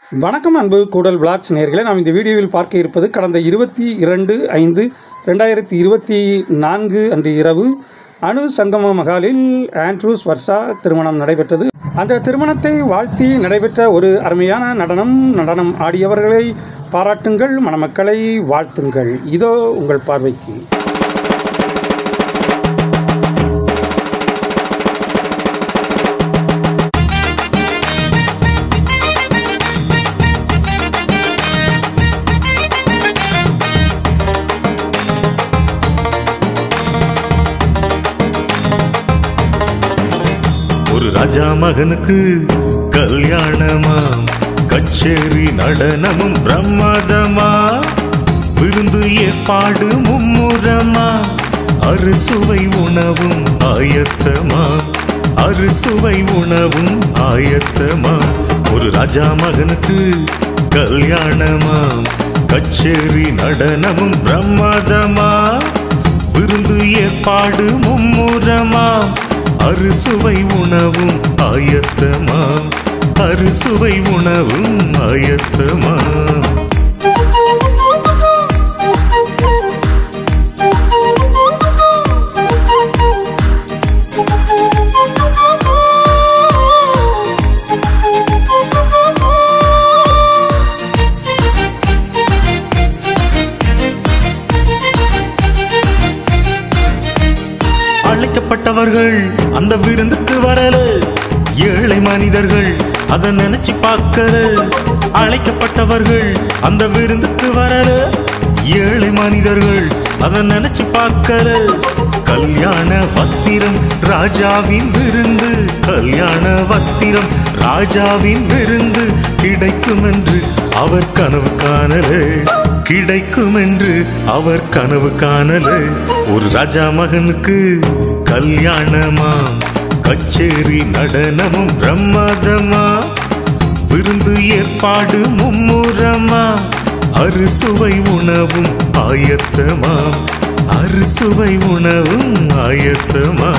வணக்கம் அன்பு கூடல் விளாக்ஸ் நேயர்களே, நாம் இந்த வீடியோவில் பார்க்க இருப்பது கடந்த 22/5/2024 அன்று இரவு அணு சங்கம மகாலில் ஆண்ட்ரூஸ் வர்ஷா திருமணம் நடைபெற்றது. அந்த திருமணத்தை வாழ்த்தி நடைபெற்ற ஒரு அருமையான நடனம் ஆடியவர்களை பாராட்டுங்கள், மணமக்களை வாழ்த்துங்கள். இதோ உங்கள் பார்வைக்கு. ஒரு ராஜா மகனுக்கு கல்யாணமா, கச்சேரி நடனமும் பிரமாதமா, விருந்து ஏற்பாடு மும்முரமா, அறுசுவை உணவும் ஆயத்தமா, அறுசுவை உணவும் ஆயத்தமா. ஒரு ராஜா மகனுக்கு கல்யாணமா, கச்சேரி நடனமும் பிரமாதமா, விருந்து ஏற்பாடு மும்முரமா, அறுசுவை உணவும் ஆயத்தமா, அறுசுவை உணவும் ஆயத்தமா. அழைக்கப்பட்டவர்கள் அந்த விருந்துக்கு வரல, ஏழை மனிதர்கள் அதை நினைச்சு பார்க்கல. அழைக்கப்பட்டவர்கள் அந்த விருந்துக்கு வரல, ஏழை மனிதர்கள் அதை நினைச்சு பார்க்கல. கல்யாண வஸ்திரம் ராஜாவின் விருந்து, கல்யாண வஸ்திரம் ராஜாவின் விருந்து கிடைக்கும் என்று அவர் கனவு காணல, கிடைக்கும் என்று அவர் கனவு காணல. ஒரு ராஜா மகனுக்கு கல்யாணமா, கச்சேரி நடனமும் பிரமாதமா, விருந்து ஏற்பாடு மும்முரமா, அறுசுவை உணவும் ஆயத்தமா, அறுசுவை உணவும் ஆயத்தமா.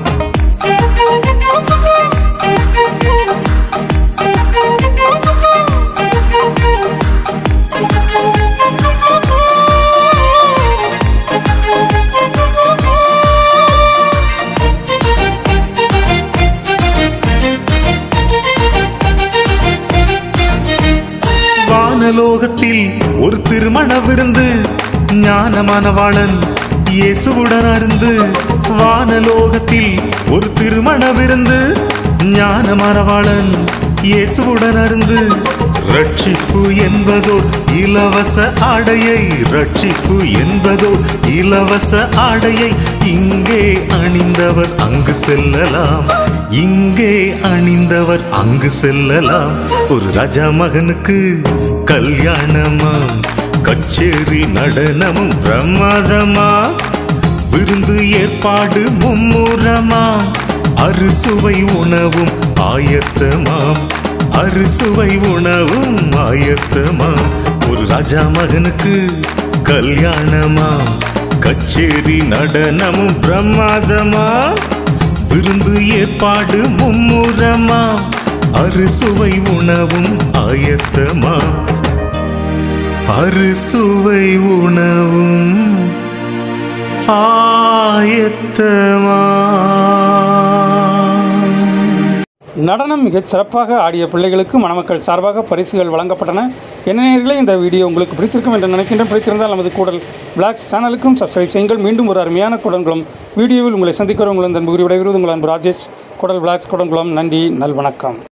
வானலோகத்தில் ஒரு திருமண விருந்து, ஞானமானவாளன் இயேசுவுடன் அருந்து. வானலோகத்தில் ஒரு திருமண விருந்து, ஞானமானவாளன் இயேசுவுடன் அருந்து. ரட்சிப்பு என்பதோர் இலவச ஆடையை, ரட்சிப்பு என்பதோர் இலவச ஆடையை இங்கே அணிந்தவர் அங்கு செல்லலாம், இங்கே அணிந்தவர் அங்கு செல்லலாம். ஒரு ராஜா மகனுக்கு கல்யாணமா, கச்சேரி நடனமும் பிரமாதமா, விருந்து ஏற்பாடு மும்முரமா, அறுசுவை உணவும் ஆயத்தமா, அறுசுவை உணவும் ஆயத்தமா. ஒரு ராஜா மகனுக்கு கல்யாணமா, கச்சேரி நடனமும் பிரமாதமா, விருந்து ஏற்பாடு மும்முரமா, அறுசுவை உணவும் ஆயத்தமா, அறுசுவை உணவும் ஆயத்தமா. நடனம் மிகச் சிறப்பாக ஆடிய பிள்ளைகளுக்கு மணமக்கள் சார்பாக பரிசுகள் வழங்கப்பட்டன. என்ன நேயர்களே, இந்த வீடியோ உங்களுக்கு பிடித்திருக்கும் என்று நினைக்கின்றேன். பிடித்திருந்தால் நமது கூடல் விளாக்ஸ் சேனலுக்கும் சப்ஸ்கிரைப் செய்யுங்கள். மீண்டும் ஒரு அருமையான கூடன்குளம் வீடியோவில் உங்களை சந்திக்கிறவங்களும் அன்பு விடைபெறுவது உங்கள் அன்பு ராஜேஷ். கூடல் விளாக்ஸ் கூடன்குளம். நன்றி, நல்வணக்கம்.